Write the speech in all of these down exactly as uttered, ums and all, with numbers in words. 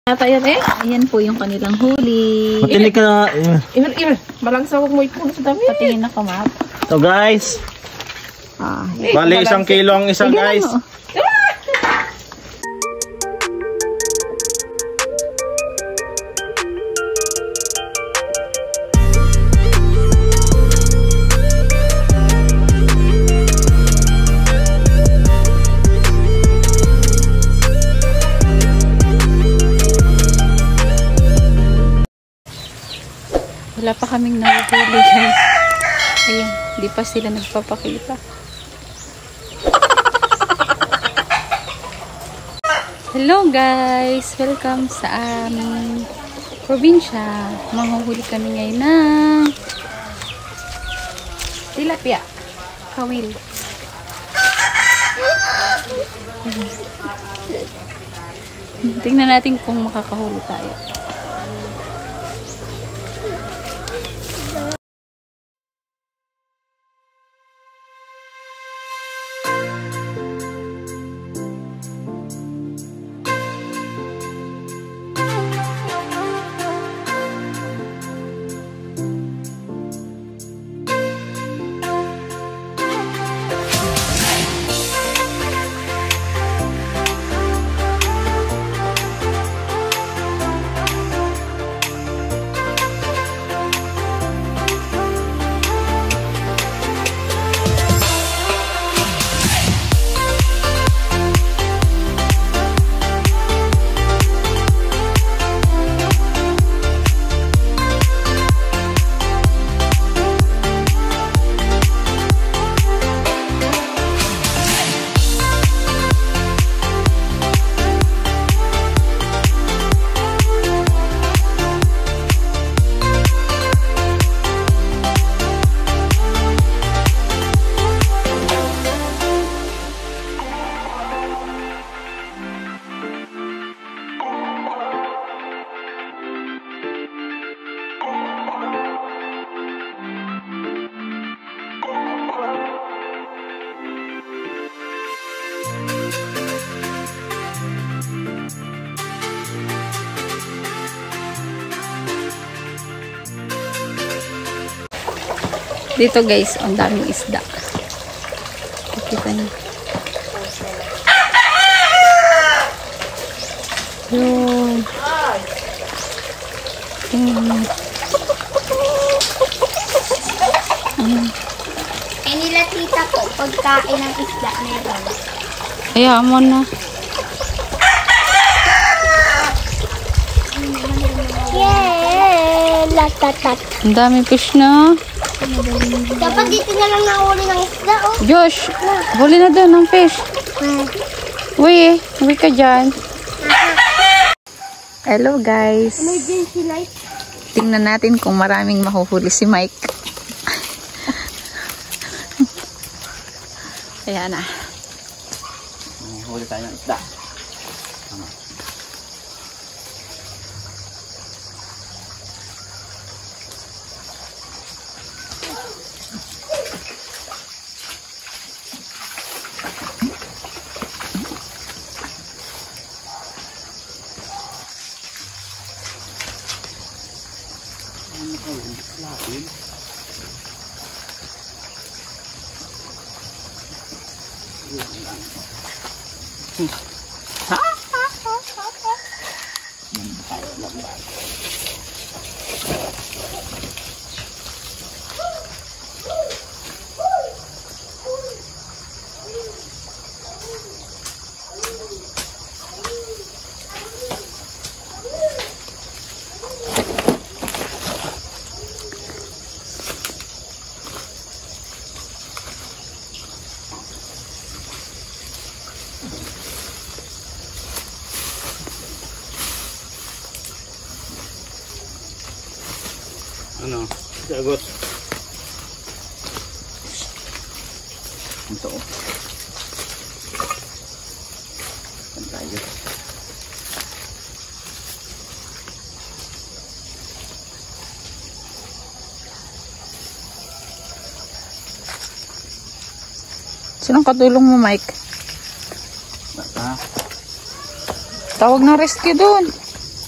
Tayo eh. Ayan po yung kanilang huli. Matinig ka na. Iman, iman. Balangsa huwag mo ipuno sa dami. Patingin ako, map. So guys. Ah, bali isang kilo ang isang guys. Wala pa kaming nahuhuli guys. Ayun, di pa sila nagpapakita. Hello guys! Welcome sa aming probinsya. Manghuhuli kami ngayon ng tilapia. Kawil. Tingnan natin kung makakahuli tayo. Dito guys, ang daming isda. Kita niyo. Yun. Tingnan mo. Eh nila tita ko, pagkain ng isda meron. Hayaan mo na. Yeah! Latatat. Ang daming fish na. Dapat dito na lang nahuli ng isda, oh. Josh, huli na doon ng fish. Uy, uwi ka dyan. Hello guys. Emergency light. Tingnan natin kung maraming mahuhuli si Mike. Ayan na. Huli tayo ng isda. Ano? Sagot. Ito. Saan tayo? Sinong katulong mo, Mike? Bata. Tawag na rescue doon.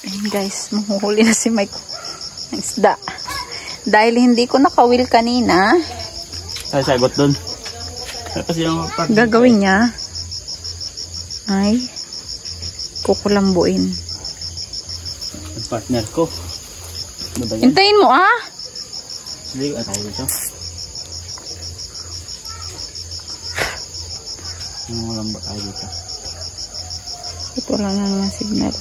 Ayun guys, mahuhuli na si Mike ng isda. Dahil hindi ko nakawil kanina, Ay, sagot doon. Kasi yung part- gagawin niya ay kukulambuin. Ang partner ko. Ano ba yan? Hintayin mo ah! Hindi, ah, tayo dito. Ano walang ba tayo dito? Ito wala na naman signal.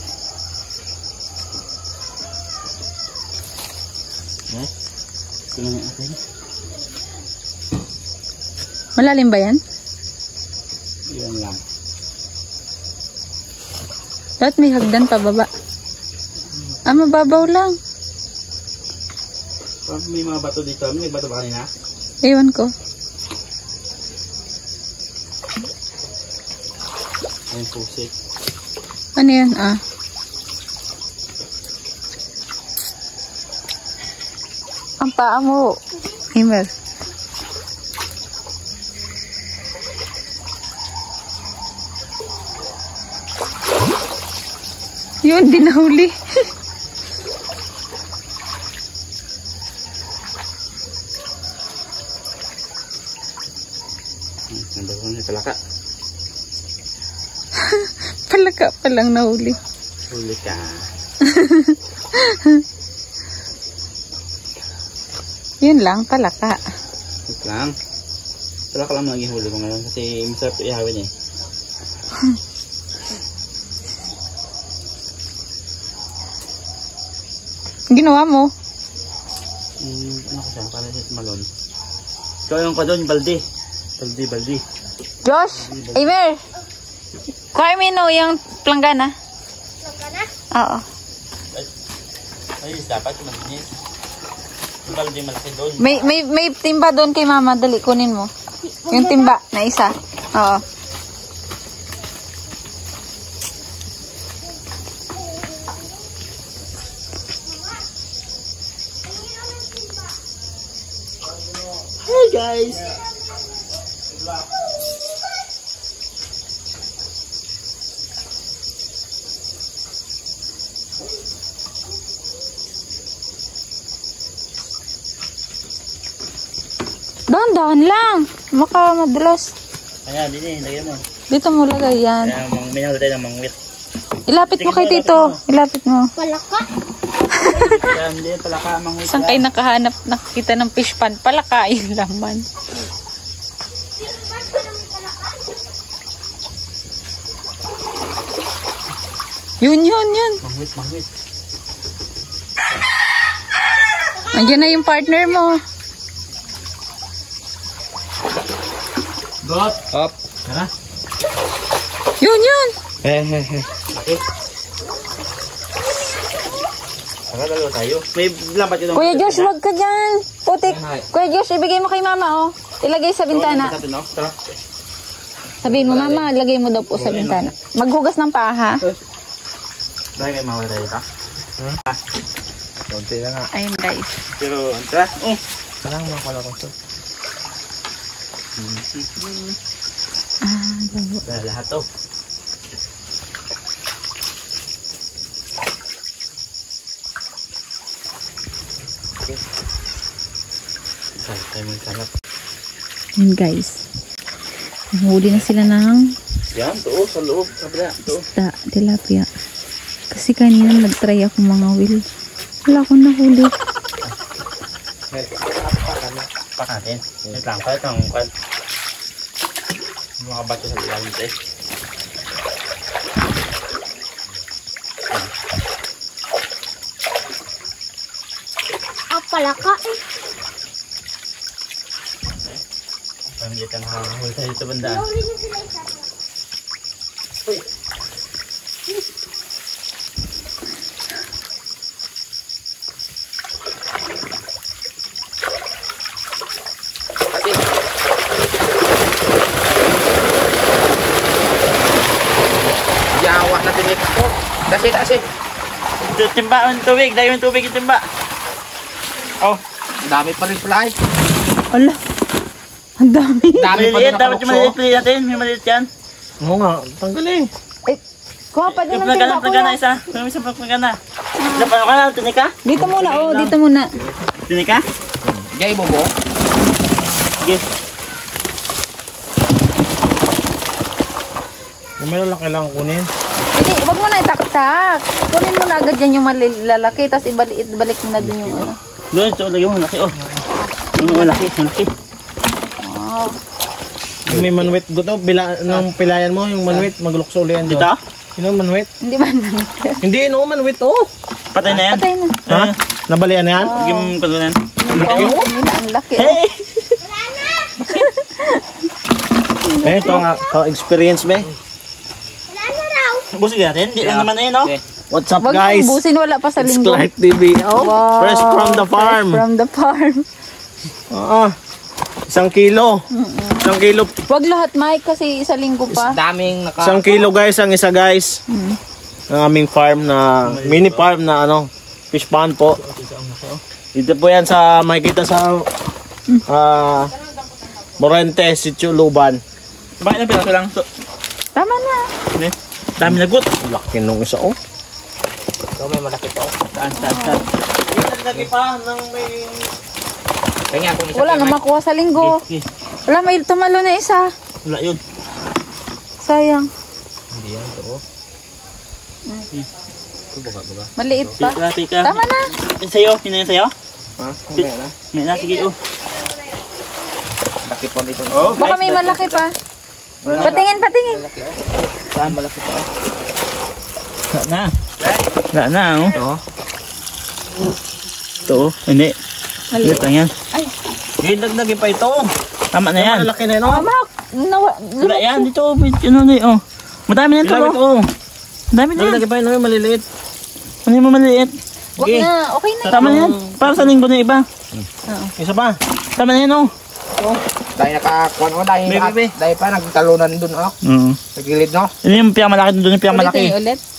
Yes. Ito lang yung atin. Malalim ba yan? Yan lang. Dapat may hagdan pa baba. Ah, mababaw lang. Parang may mga bato dito. May bato ba kanina? Ewan ko. Ayun, pusik. Ano yan? Ah. Ang paa mo. Himmel. Yun, di nahuli. Nandun ko na palaka. Palaka pa lang nahuli. Huli ka. Yun lang, palaka. Wait lang. Palaka lang maging huli ko ngayon kasi masarap ihawin eh. Ginawa mo? Hmm, ano ko siya? Para sa malon. Ikaw yung pa doon, balde. Balde, balde. Josh! Aimer! Kuha mo no, yung planggana. Planggana? Oo. Ay, dapat malinis. Yung balde malaki doon. May, may, may timba doon kay mama. Dali, kunin mo. Yung timba na isa. Oo. Hey guys! Dahan-dahan lang. Maka madulas. Ayan, dito, lagyan mo. Dito mo lagay yan. Kaya mang minahal tayo ng mangwit. Ilapit mo kay Tito. Ilapit mo. Palaka. Kaya hindi pala ka mangwit. Saan kayo nakahanap, nakakita ng fish pan? Palaka yung laman. Yun, yun, yun. Mangwit, mangwit. Andiyan na yung partner mo. Got! Up! Tara. Yun, yun. Eh, eh, eh. Okay. Tara, dalawa tayo. May lambat yun. Kuya Josh, wag ka dyan. Putik. Kuya Josh, ibigay mo kay mama, oh. Ilagay sa bintana. Tara. Sabihin mo, mama, lagay mo daw po sa bintana. Maghugas ng paa, ha? Dahil kayo mawala tayo ito. Ha? Kunti na nga. Ayun, guys. Pero, tara. Oh. Parang mga pala ko ito. Ah, labo. Tara, lahat to. Tara, tayo may sarap. Ayun, guys. Nahuli na sila ng Yan, to. Sa loob. Kabila. To. isda, tilapia. Kasi kanina nag-try ako mga will. Wala akong nahuli. Pa natin. Wait lang. Kahit ang kwan. Mga bato sa ilalim ito eh. Ah, palaka. Pamilya ka nakakahuli tayo sa banda. Nahuli niyo sila isa. Uy! Kasi yawa na tinik ako. Kasi, kasi. Timba ang tubig. Dahil yung tubig yung timba. Oh, dami pa rin fly. Ala. Ang dami. Dami pa Maliliit, din dapat yung nakalukso. maliliit natin. May maliliit yan. Oo nga, tanggal eh. Kuha pa din Yung ng timba, pagkana, pagkana kuya. isa. Yung isa pagkana. Isa pa ka na, tinik ka? Dito muna, oh, dito muna. Tinik ka? Jay, bobo. Sige. Yung meron lang kailangan kunin. Hindi, wag mo na itaktak. Kunin mo na agad yan yung malalaki, tapos ibalik, ibalik mo na din yung ano. Doon, ito, lagyan mo, malaki, oh. Yung malaki, malaki. Wow. Yung may manwit. Guto, bila, ng pilayan mo, yung manwit, maglukso ulit yan doon. Dito? Yun ang manwit. Hindi man. Hindi, no, manwit, oh. Patay na yan. Patay na. Ha? Nabalian na yan? Lagyan mo yung pagkanan. Oh, yun na, ang laki. Oh. Hey! Eh, ito nga, ito, experience, be. Wala na raw. Busin natin, hindi lang naman na yun, oh. What's up, Wag guys? mong busin, wala pa sa It's linggo. Clark T V. Oh, Wow. fresh from the farm. Fresh from the farm. Oo. Isang kilo. Isang kilo. Wag lahat, Mike, kasi isa linggo pa. Daming naka... Isang kilo, guys, ang isa, guys. Hmm. Ng aming farm na, mini farm na, ano, fish pond po. Dito po yan sa, makikita sa, ah, Morente, Sitio Luban. Bakit na piraso lang? So, Tama na. eh, dami nagot. Laki nung isa, oh. Saan, saan, saan? Lagi pa ng may... Wala na makuha sa linggo. Okay, Wala, may tumalo na isa. wala yun. Sayang. Maliit pa. Pika, pika. Tama na. Yung sa'yo, yun na yun sa'yo? Ha? Hindi na. May na, sige, oh. Laki pa dito. Oh, Baka may malaki pa. Patingin, patingin. saan malaki pa? Wala na. Wala na, oh. Ito. Ito, oh. Hindi. Maliit lang yan. Dagdagin pa ito. Tama na yan. Malaki na yun, oh. Mama, nawa, Wala yan, dito, oh. Ano na yun, oh. Madami na ito, Ilang oh. ito, oh. Madami na yan. Dagdagin pa yun, oh, maliliit. Ano yung maliliit? wag Sige. na. Okay na. Tama na yan. Para sa linggo na iba. Isa pa. Tama na yan, oh. Dahil nakakuha ko, dahil, Bebe, bebe. dahil pa nagtalunan dun, oh, Oo. sa gilid, no? Yun yung pinakamalaki doon, yung Ulitin pinakamalaki. ulit.